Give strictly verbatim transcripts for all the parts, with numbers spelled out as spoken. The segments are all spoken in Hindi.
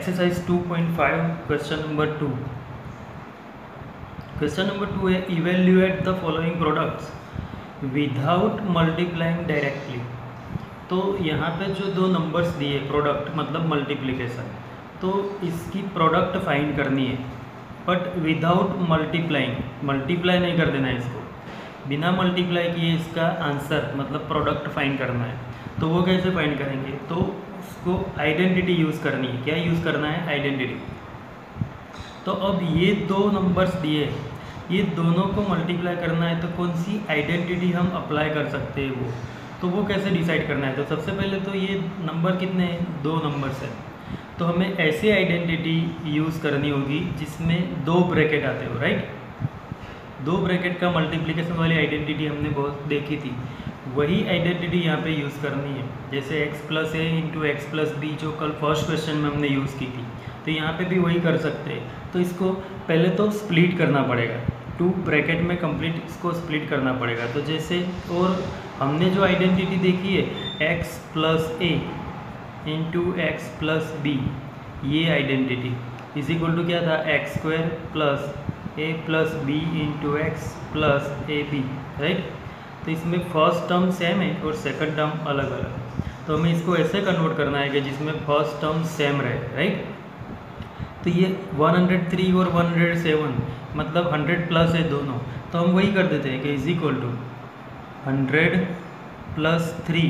Exercise two point five question number two. Question number two है evaluate the following products without multiplying directly. तो यहाँ पे जो दो नंबर्स दिए प्रोडक्ट मतलब मल्टीप्लिकेशन, तो इसकी प्रोडक्ट फाइंड करनी है बट विदाउट मल्टीप्लाइंग, मल्टीप्लाई नहीं कर देना है इसको, बिना मल्टीप्लाई किए इसका आंसर मतलब प्रोडक्ट फाइंड करना है। तो वो कैसे फाइंड करेंगे, तो उसको आइडेंटिटी यूज़ करनी है। क्या यूज़ करना है? आइडेंटिटी। तो अब ये दो नंबर्स दिए, ये दोनों को मल्टीप्लाई करना है, तो कौन सी आइडेंटिटी हम अप्लाई कर सकते हैं वो, तो वो कैसे डिसाइड करना है। तो सबसे पहले तो ये नंबर कितने हैं? दो नंबर्स हैं, तो हमें ऐसी आइडेंटिटी यूज़ करनी होगी जिसमें दो ब्रैकेट आते हो, राइट। दो ब्रैकेट का मल्टीप्लिकेशन वाली आइडेंटिटी हमने बहुत देखी थी, वही आइडेंटिटी यहाँ पे यूज़ करनी है। जैसे x plus A into X plus B जो कल फर्स्ट क्वेश्चन में हमने यूज़ की थी, तो यहाँ पे भी वही कर सकते हैं। तो इसको पहले तो स्प्लिट करना पड़ेगा, टू ब्रैकेट में कंप्लीट इसको स्प्लिट करना पड़ेगा। तो जैसे, और हमने जो आइडेंटिटी देखी है x plus A into X plus B, ये आइडेंटिटी इज इक्वल टू क्या था? X square plus A plus B into X plus A B, right. तो इसमें फर्स्ट टर्म सेम है और सेकंड टर्म अलग अलग, तो हमें इसको ऐसे कन्वर्ट करना है कि जिसमें फर्स्ट टर्म सेम रहे, राइट। तो ये वन हंड्रेड थ्री और वन हंड्रेड सेवन मतलब हंड्रेड प्लस है दोनों, तो हम वही कर देते हैं कि is equal to hundred plus three,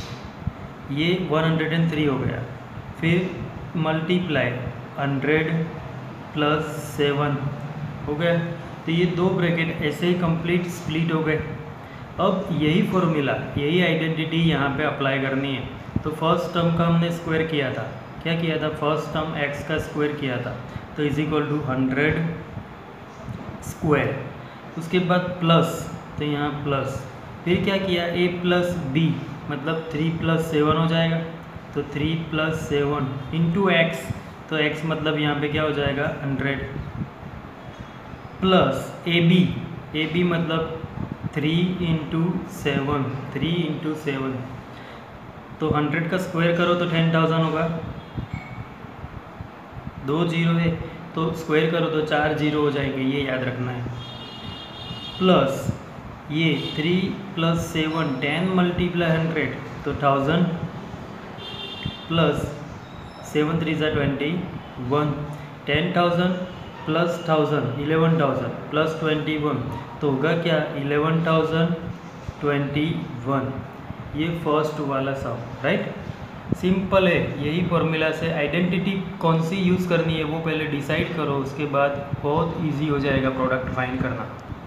ये वन हंड्रेड थ्री हो गया, फिर मल्टीप्लाई हंड्रेड प्लस सेवन हो गया। तो ये दो ब्रैकेट ऐसे ही कंप्लीट स्प्लिट हो गए। अब यही फॉर्मूला, यही आइडेंटिटी यहाँ पे अप्लाई करनी है। तो फर्स्ट टर्म का हमने स्क्वायर किया था, क्या किया था? फर्स्ट टर्म x का स्क्वायर किया था, तो is equal to hundred square, उसके बाद प्लस, तो यहाँ प्लस, फिर क्या किया? a प्लस बी मतलब थ्री प्लस सेवन हो जाएगा, तो three plus seven into X, तो x मतलब यहाँ पे क्या हो जाएगा? Hundred plus A B, A B मतलब three into seven, three into seven, तो हंड्रेड का स्क्वायर करो तो टेन थाउजेंड होगा, दो जीरो है तो स्क्वायर करो तो चार जीरो हो जाएंगे, ये याद रखना है। प्लस ये three plus seven, ten multiply hundred तो थाउजेंड, प्लस सेवन थ्री ज़ा twenty one, ten thousand plus thousand eleven thousand plus twenty one, तो होगा क्या? Eleven thousand twenty one. ये फर्स्ट वाला सम, राइट। सिंपल है, यही फॉर्मूला से आइडेंटिटी कौन सी यूज़ करनी है वो पहले डिसाइड करो, उसके बाद बहुत इजी हो जाएगा प्रोडक्ट फाइंड करना।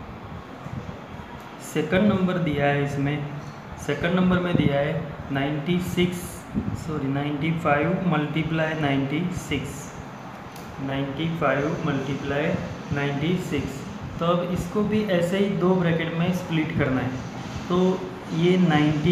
सेकंड नंबर दिया है इसमें, सेकंड नंबर में दिया है ninety six sorry ninety five multiply ninety six, ninety five multiply ninety six. तो अब इसको भी ऐसे ही दो ब्रैकेट में स्प्लिट करना है। तो ये नाइन्टी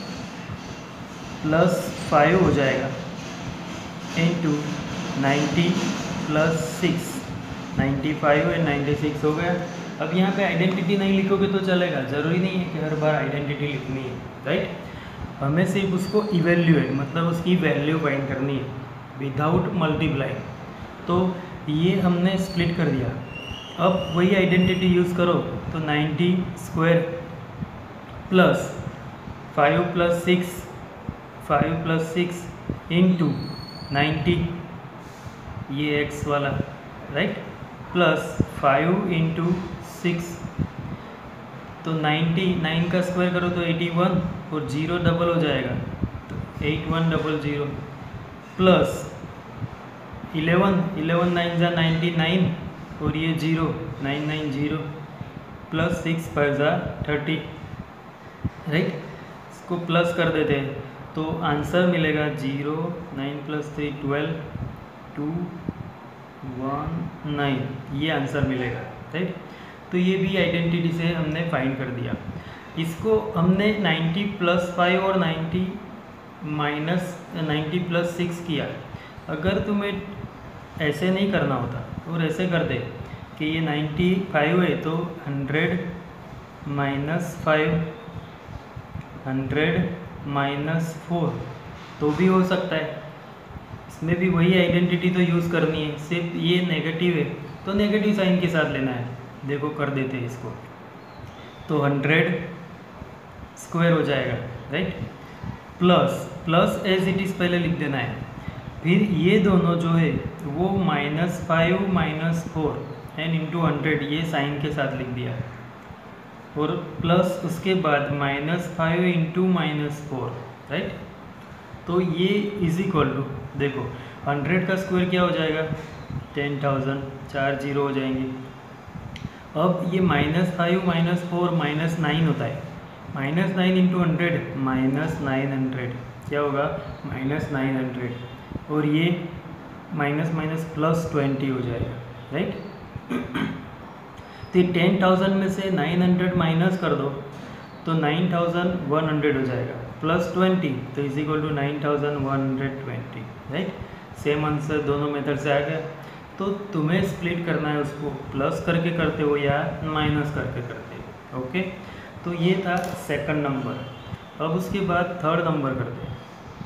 प्लस फाइव हो जाएगा into ninety plus six, ninety five and ninety six हो गया। अब यहाँ पे आइडेंटिटी नहीं लिखोगे तो चलेगा, ज़रूरी नहीं है कि हर बार आइडेंटिटी लिखनी है, राइट। हमें सिर्फ उसको इवेल्यूएट मतलब उसकी वैल्यू फाइंड करनी है विदाउट मल्टीप्लाई। तो ये हमने स्प्लिट कर दिया, अब वही आइडेंटिटी यूज़ करो, तो ninety square plus five plus six, five plus six into ninety, ये x वाला, right, plus five into six, तो नाइन्टी, नाइन का स्क्वायर करो तो एटी वन और जीरो डबल हो जाएगा, तो eight one double zero, plus eleven, eleven nine ज़ा नाइन्टी नाइन और ये zero, nine nine zero, plus six five ज़ा थर्टी, राइट। इसको प्लस कर देते हैं तो आंसर मिलेगा zero, nine plus three twelve, two one nine, ये आंसर मिलेगा, राइट। तो ये भी आइडेंटिटी से हमने फाइंड कर दिया। इसको हमने नाइन्टी प्लस फाइव और ninety minus ninety plus six किया। अगर तुम्हें ऐसे नहीं करना होता और ऐसे कर दे कि ये नाइन्टी फाइव है तो hundred minus five, hundred minus four, तो भी हो सकता है। इसमें भी वही आइडेंटिटी तो यूज़ करनी है, सिर्फ ये नेगेटिव है तो नेगेटिव साइन के साथ लेना है। देखो कर देते हैं इसको, तो हंड्रेड स्क्वायर हो जाएगा, right. Plus plus as it is पहले लिख देना है, फिर ये दोनों जो है वो minus five minus four and into hundred ये साइन के साथ लिख दिया है, और प्लस उसके बाद minus five into minus four, right. तो ये इज इक्वल टू, देखो हंड्रेड का स्क्वायर क्या हो जाएगा, टेन थाउजेंड, चार जीरो हो जाएंगे। अब ये minus five minus four minus nine होता है, minus nine into hundred minus nine hundred क्या होगा, माइनस नाइन हंड्रेड, और ये माइनस माइनस प्लस ट्वेंटी हो जाएगा, राइट। तो टेन थाउजेंड में से नाइन हंड्रेड माइनस कर दो तो नाइन थाउजेंड वन हंड्रेड हो जाएगा, प्लस ट्वेंटी तो is equal to nine thousand one hundred twenty, right. Same answer दोनों मेथड से आ गया। तो तुम्हें स्प्लिट करना है, उसको प्लस करके करते हो या माइनस करके करते हो, ओके। तो ये था सेकंड नंबर। अब उसके बाद थर्ड नंबर करते हैं।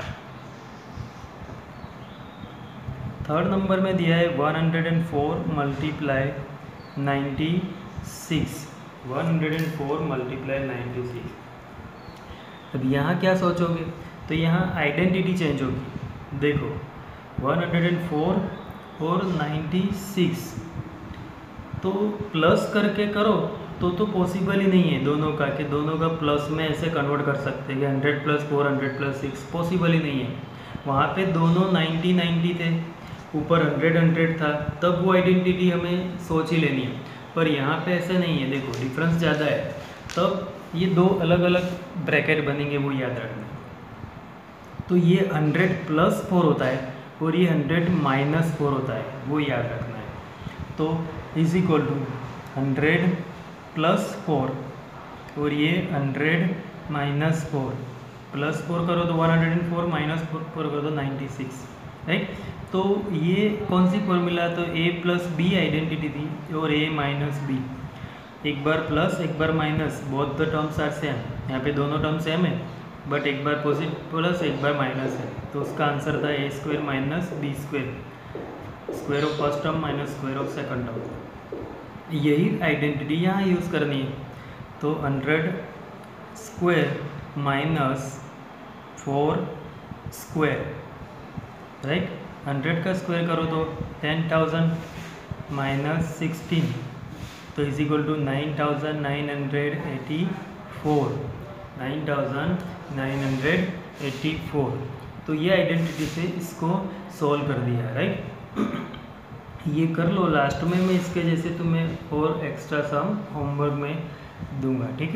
थर्ड नंबर में दिया है one hundred and four multiply ninety six, one hundred and four multiply ninety six. अब यहाँ क्या सोचोगे, तो यहाँ आइडेंटिटी चेंज होगी। देखो वन हंड्रेड एंड फोर और नाइन्टी सिक्स, तो प्लस करके करो तो तो पॉसिबल ही नहीं है दोनों का, कि दोनों का प्लस में ऐसे कन्वर्ट कर सकते हैं कि hundred plus four hundred plus six, possible ही नहीं है। वहाँ पे दोनों नाइन्टी नाइन्टी थे, ऊपर हंड्रेड हंड्रेड था, तब वो आइडेंटिटी हमें सोच ही लेनी है। पर यहाँ पे ऐसे नहीं है, देखो डिफरेंस ज़्यादा है, तब ये दो अलग अलग ब्रैकेट बनेंगे, वो याद रखना। तो ये हंड्रेड प्लस फोर होता है और ये हंड्रेड माइनस फोर होता है, वो याद रखना है। तो is equal to hundred plus four और ये hundred minus four, plus four करो तो one hundred and four, minus four four करो तो नाइन्टी सिक्स, राइट। तो ये कौन सी फॉर्मूला, तो ए प्लस बी आइडेंटिटी थी और ए माइनस बी, एक बार प्लस एक बार minus, both the terms are same. यहाँ पे दोनों टर्म सेम है, बट एक बार पॉजिटिव प्लस एक बार माइनस है, तो उसका आंसर था a square minus b square, square of first term minus square of second term. यही आइडेंटिटी यहाँ यूज़ करनी है। तो hundred square minus four square, right. Hundred का स्क्वायर करो तो टेन थाउजेंड माइनस सिक्सटीन, तो is equal to nine thousand nine hundred eighty four, nine thousand nine hundred eighty four. तो ये आइडेंटिटी से इसको सॉल्व कर दिया, राइट। ये कर लो, लास्ट में मैं इसके जैसे तुम्हें और एक्स्ट्रा सम होमवर्क में दूंगा, ठीक है।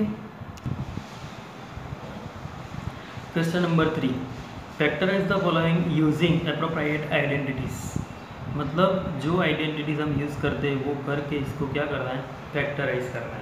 Question number three, factorise the following using appropriate identities. मतलब जो आइडेंटिटीज हम यूज़ करते हैं वो करके इसको क्या करना है, फैक्टराइज करना है।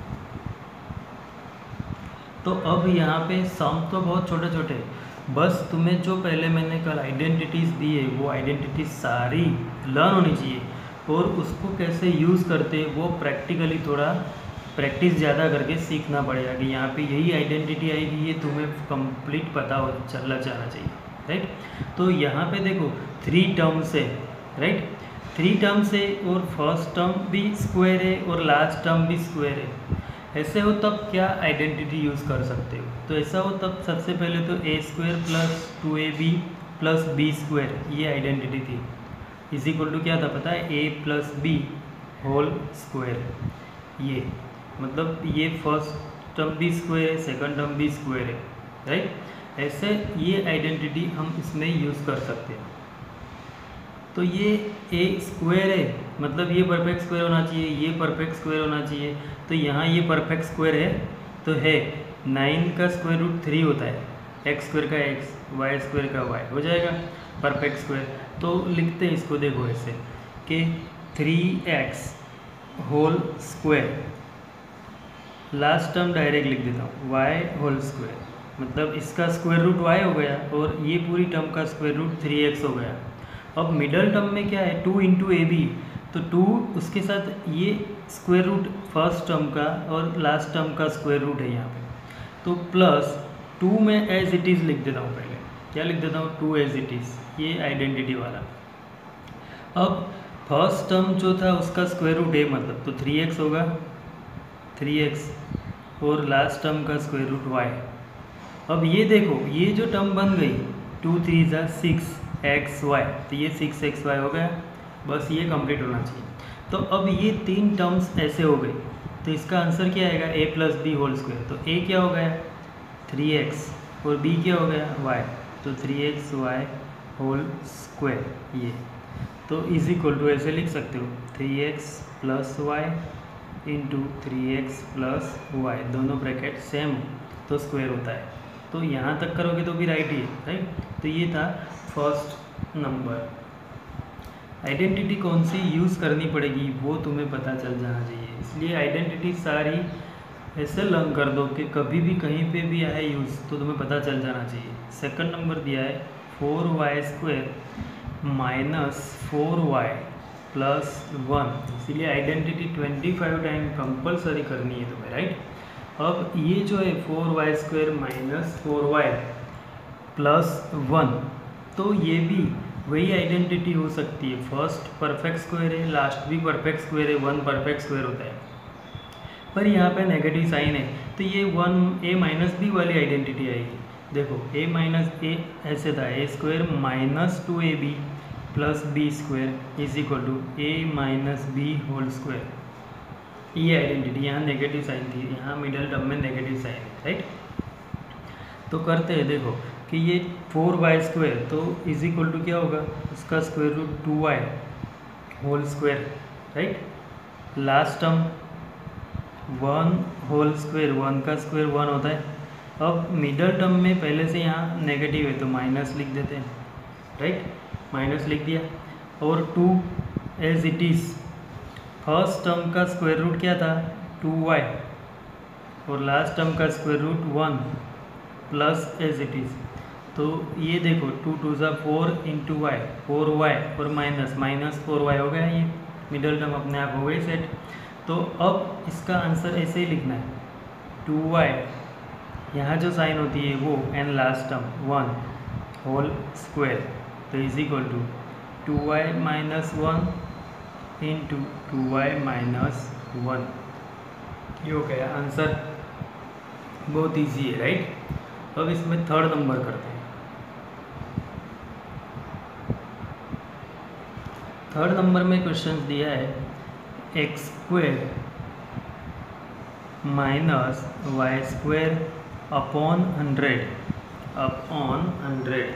तो अब यहाँ पे सम तो बहुत छोटे छोटे, बस तुम्हें जो पहले मैंने कल आइडेंटिटीज़ दी है वो आइडेंटिटीज सारी लर्न होनी चाहिए, और उसको कैसे यूज़ करते हैं वो प्रैक्टिकली थोड़ा प्रैक्टिस ज़्यादा करके सीखना पड़ेगा कि यहाँ पे यही आइडेंटिटी आएगी, ये तुम्हें कंप्लीट पता हो चलना जाना चाहिए, राइट। तो यहाँ पे देखो थ्री टर्म्स है, राइट, थ्री टर्म्स है और फर्स्ट टर्म भी स्क्वायर है और लास्ट टर्म भी स्क्वायर है। ऐसे हो तब क्या आइडेंटिटी यूज़ कर सकते हो, तो ऐसा हो तब सबसे पहले तो a square plus two a b plus b square, ये आइडेंटिटी थी, इज इक्वल टू क्या था पता है, a plus b whole square. ये मतलब ये फर्स्ट टर्म भी स्क्वायर है, सेकंड टर्म भी स्क्वायर है, राइट। ऐसे ये आइडेंटिटी हम इसमें यूज़ कर सकते हैं। तो ये ए स्क्वायर है, मतलब ये परफेक्ट स्क्वायर होना चाहिए, ये परफेक्ट स्क्वायर होना चाहिए। तो यहाँ ये परफेक्ट स्क्वायर है, तो है नाइन का स्क्वायर रूट थ्री होता है, एक्स स्क्वायर का एक्स, वाई स्क्वायर का वाई, हो जाएगा परफेक्ट स्क्वायर। तो लिखते हैं इसको, देखो ऐसे कि three x whole square, last term direct लिख देता हूँ, वाई होल स्क्वायर, मतलब इसका स्क्वायर रूट वाई हो गया और ये पूरी टर्म का स्क्वायर रूट थ्री एक्स हो गया। अब मिडल टर्म में क्या है, टू इंटू ए बी, तो टू उसके साथ ये स्क्वायर रूट फर्स्ट टर्म का और लास्ट टर्म का स्क्वायर रूट है यहाँ पे, तो प्लस टू में एज इट इज़ लिख देता हूँ पहले, क्या लिख देता हूँ, टू एज इट इज़, ये आइडेंटिटी वाला। अब फर्स्ट टर्म जो था उसका स्क्वायर रूट ए मतलब तो थ्री एक्स होगा, थ्री एक्स, और लास्ट टर्म का स्क्वायर रूट वाई। अब ये देखो ये जो टर्म बन गई टू थ्री ज़ा सिक्स एक्स वाई, तो ये सिक्स एक्स वाई हो गया, बस ये कंप्लीट होना चाहिए। तो अब ये तीन टर्म्स ऐसे हो गई, तो इसका आंसर क्या आएगा, a plus b whole square. तो ए क्या हो गया, थ्री एक्स, और बी क्या हो गया, वाई, तो three x y whole square. ये तो इज इक्वल टू ऐसे लिख सकते हो, three x plus y into three x plus y, दोनों ब्रैकेट सेम तो स्क्वायर होता है। तो यहाँ तक करोगे तो भी राइट ही है, राइट। तो ये था फर्स्ट नंबर। आइडेंटिटी कौन सी यूज़ करनी पड़ेगी वो तुम्हें पता चल जाना चाहिए, इसलिए आइडेंटिटी सारी ऐसे लर्न कर दो कि कभी भी कहीं पे भी आए यूज़ तो तुम्हें पता चल जाना चाहिए। सेकंड नंबर दिया है four y square minus four y plus one, इसीलिए identity twenty five time compulsory करनी है तुम्हें, राइट। अब ये जो है four y square minus four y plus one, तो ये भी वही आइडेंटिटी हो सकती है, फर्स्ट परफेक्ट स्क्वायर है, लास्ट भी परफेक्ट स्क्वायर है, वन परफेक्ट स्क्वायर होता है, पर यहाँ पे नेगेटिव साइन है तो ये वन ए माइनस बी वाली आइडेंटिटी आएगी। देखो ए माइनस ए ऐसे था, a square minus two a b plus b square is equal to a minus b whole square, ये आइडेंटिटी। यहाँ नेगेटिव साइन थी, यहाँ मिडल टर्म में नेगेटिव साइन है, राइट। तो करते हैं, देखो कि ये फोर वाई स्क्वायर तो इज इक्वल टू क्या होगा, उसका square root two y whole square, right. Last term one whole square, one का स्क्वायर वन होता है। अब मिडल टर्म में पहले से यहाँ नेगेटिव है तो माइनस लिख देते हैं, राइट, माइनस लिख दिया। और two as it is, first term का स्क्वायर रूट क्या था, टू वाई, और लास्ट टर्म का square root one plus as it is. तो ये देखो टू टू ज़ा four into y, four y और माइनस माइनस फोर वाई हो गया, ये मिडल टर्म अपने आप हो गई सेट। तो अब इसका आंसर ऐसे ही लिखना है, टू वाई, यहाँ जो साइन होती है वो, and last term one whole square, तो is equal to two y minus one into two y minus one, ये हो गया आंसर। बहुत इजी है, राइट। अब इसमें थर्ड नंबर करते हैं। थर्ड नंबर में क्वेश्चन दिया है x square minus y square upon hundred, upon hundred.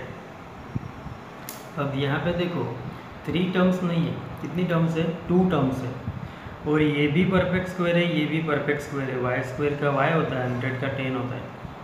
अब यहाँ पे देखो थ्री टर्म्स नहीं है, कितनी टर्म्स है, टू टर्म्स है, और ये भी परफेक्ट स्क्वायर है, ये भी परफेक्ट स्क्वायर है। वाई स्क्वायर का वाई होता है, हंड्रेड का टेन होता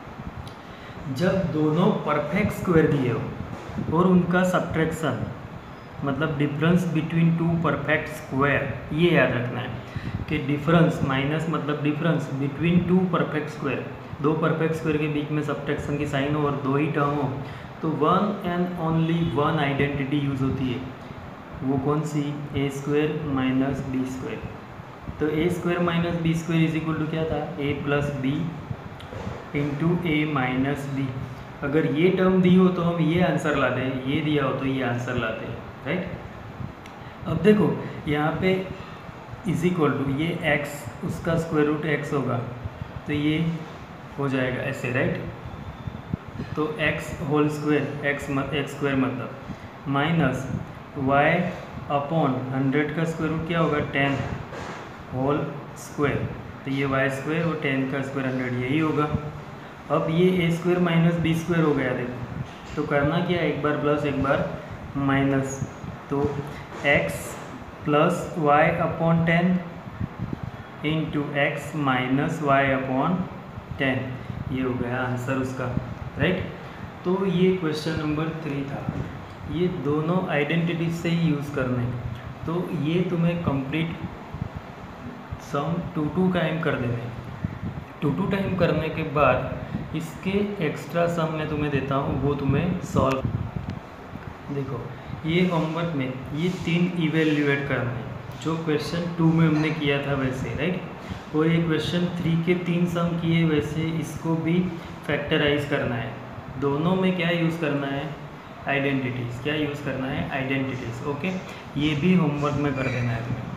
है। जब दोनों परफेक्ट स्क्वायर दिए हो और उनका सब्ट्रैक्शन मतलब difference between two perfect square, ये याद रखना है कि डिफरेंस माइनस मतलब difference between two perfect square, दो परफेक्ट स्क्वायर के बीच में सब्ट्रैक्शन की साइन हो और दो ही टर्म हो, तो one and only one identity use होती है। वो कौन सी, a square minus b square. तो a square minus b square is equal to क्या था, a plus B into a minus b. अगर ये टर्म दी हो तो हम ये आंसर लाते हैं, ये दिया हो तो ये आंसर लाते हैं, राइट। अब देखो यहाँ पे इज इक्वल टू ये x, उसका स्क्वायर रूट x होगा, तो ये हो जाएगा ऐसे, राइट। तो x whole square, x x square मतलब माइनस y अपॉन हंड्रेड का स्क्वायर रूट क्या होगा, टेन होल स्क्वायर, तो ये y स्क्वायर और टेन का स्क्वायर हंड्रेड, यही होगा। अब ये a square minus b square हो गया, देखो तो करना क्या है, एक बार प्लस एक बार माइनस, तो x plus y upon ten into x minus y upon ten, ये हो गया आंसर उसका, राइट। तो ये क्वेश्चन नंबर थ्री था। ये दोनों आइडेंटिटी से ही यूज़ करने, तो ये तुम्हें complete sum two two time कर देने। टू टू टाइम करने के बाद इसके एक्स्ट्रा सम मैं तुम्हें देता हूँ, वो तुम्हें सॉल्व। देखो ये होमवर्क में ये तीन इवेल्युएट करना है, जो क्वेश्चन टू में हमने किया था वैसे, राइट। और ये क्वेश्चन थ्री के तीन सम किए वैसे इसको भी फैक्टराइज करना है। दोनों में क्या यूज़ करना है, आइडेंटिटीज़। क्या यूज़ करना है, आइडेंटिटीज़। ओके, ये भी होमवर्क में कर देना है तुम्हें।